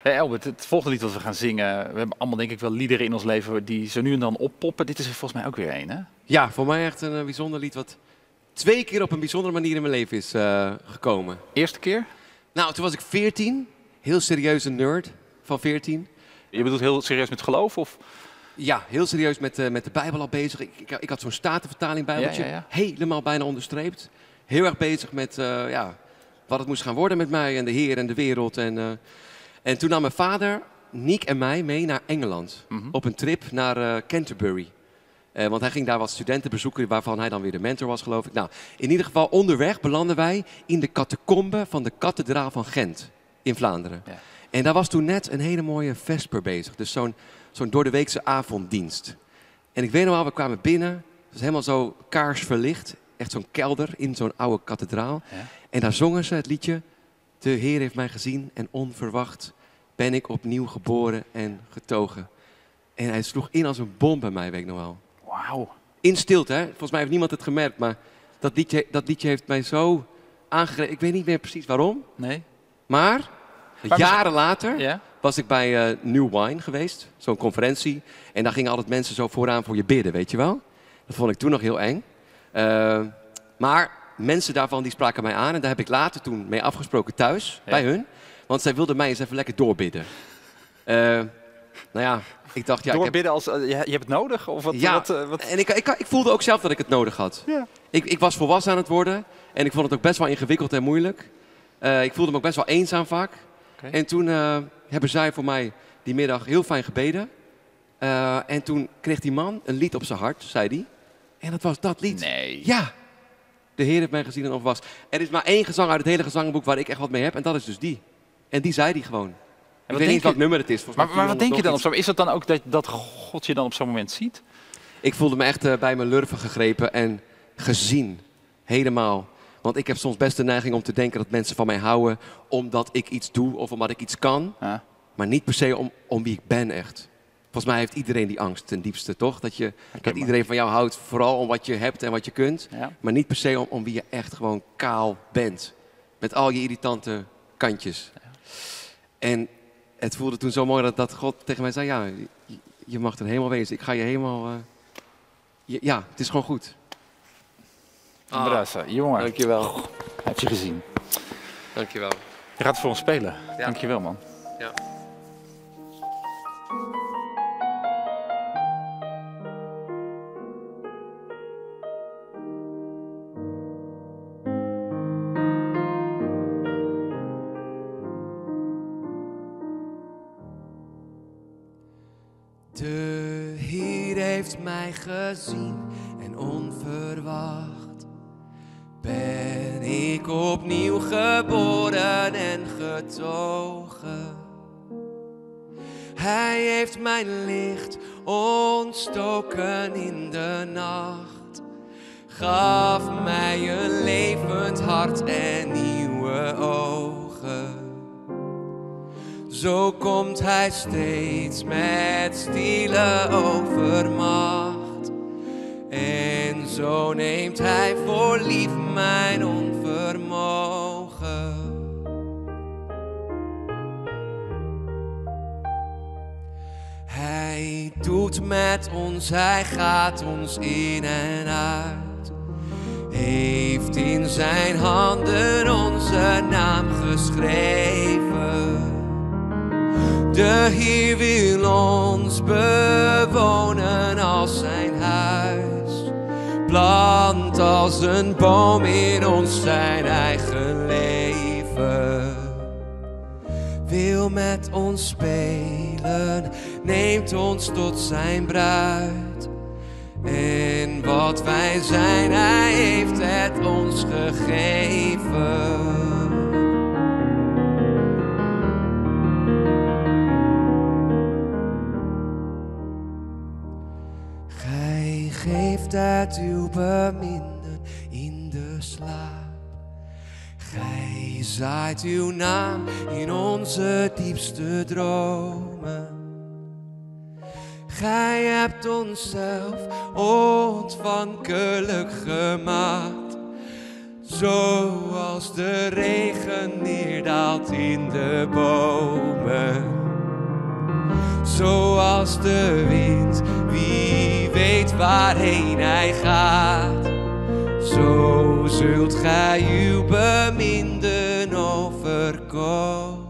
Hey Albert, het volgende lied dat we gaan zingen, we hebben allemaal denk ik wel liederen in ons leven die zo nu en dan oppoppen. Dit is er volgens mij ook weer één, hè? Ja, voor mij echt een bijzonder lied wat 2 keer op een bijzondere manier in mijn leven is gekomen. Eerste keer? Nou, toen was ik 14, heel serieuze nerd van 14. Je bedoelt heel serieus met geloof, of? Ja, heel serieus met de Bijbel al bezig. Ik had zo'n Statenvertaling Bijbeltje, Ja. helemaal bijna onderstreept. Heel erg bezig met wat het moest gaan worden met mij en de Heer en de wereld. En toen nam mijn vader Niek en mij mee naar Engeland. Op een trip naar Canterbury. Want hij ging daar wat studenten bezoeken waarvan hij dan weer de mentor was, geloof ik. Nou, in ieder geval onderweg belanden wij in de catacombe van de kathedraal van Gent in Vlaanderen. Ja. En daar was toen net een hele mooie vesper bezig. Dus zo'n doordeweekse avonddienst. En ik weet nog wel, we kwamen binnen. Het was helemaal zo kaarsverlicht. Echt zo'n kelder in zo'n oude kathedraal. Ja. En daar zongen ze het liedje: De Heer heeft mij gezien en onverwacht ben ik opnieuw geboren en getogen. En hij sloeg in als een bom bij mij, weet ik nog wel. Wauw. In stilte, hè? Volgens mij heeft niemand het gemerkt, maar dat liedje heeft mij zo aangegrepen. Ik weet niet meer precies waarom, Nee? maar jaren later Ja? was ik bij New Wine geweest, zo'n conferentie. En daar gingen altijd mensen zo vooraan voor je bidden, weet je wel. Dat vond ik toen nog heel eng. Maar mensen daarvan die spraken mij aan en daar heb ik later toen mee afgesproken thuis, bij hun. Want zij wilden mij eens even lekker doorbidden. Nou ja, ik dacht... Ja, Doorbidden als, je hebt het nodig? Of wat, ja, wat? En ik voelde ook zelf dat ik het nodig had. Ja. Ik was volwassen aan het worden en ik vond het ook best wel ingewikkeld en moeilijk. Ik voelde me ook best wel eenzaam vaak. Okay. En toen hebben zij voor mij die middag heel fijn gebeden. En toen kreeg die man een lied op zijn hart, zei hij. En dat was dat lied. Nee. Ja. De Heer heeft mij gezien en onverwachts. Er is maar 1 gezang uit het hele gezangboek waar ik echt wat mee heb. En dat is dus die. En die zei die gewoon. Ik weet niet welk nummer het is. Maar wat denk je dan op zo'n... Is het dan ook dat God je dan op zo'n moment ziet? Ik voelde me echt bij mijn lurven gegrepen en gezien. Helemaal. Want ik heb soms best de neiging om te denken dat mensen van mij houden omdat ik iets doe of omdat ik iets kan. Ja. Maar niet per se om wie ik ben echt. Volgens mij heeft iedereen die angst ten diepste, toch? Dat iedereen van jou houdt vooral om wat je hebt en wat je kunt. Ja. Maar niet per se om wie je echt gewoon kaal bent. Met al je irritante kantjes. Ja. En het voelde toen zo mooi dat God tegen mij zei: ja, je mag er helemaal wezen. Ik ga je helemaal... ja, het is gewoon goed. Brassa, jongen. Dankjewel. Hij heeft je gezien. Dankjewel. Je gaat het voor ons spelen. Ja. Dankjewel, man. Ja. De Heer heeft mij gezien en onverwacht ben ik opnieuw geboren en getogen. Hij heeft mijn licht ontstoken in de nacht, gaf mij een levend hart en nieuwe ogen. Zo komt hij steeds met stille overmacht. En zo neemt hij voor lief mijn onvermogen. Hij doet met ons, hij gaat ons in en uit. Heeft in zijn handen onze naam geschreven. De Heer wil ons bewonen als zijn huis. Plant als een boom in ons zijn eigen leven. Wil met ons spelen, neemt ons tot zijn bruid. En wat wij zijn, hij heeft het ons gegeven. Geeft uit uw beminden in de slaap. Gij zaait uw naam in onze diepste dromen. Gij hebt onszelf ontvankelijk gemaakt. Zoals de regen neerdaalt in de bomen. als de wind. Wie weet waarheen hij gaat. Zo zult gij uw beminden overkomen.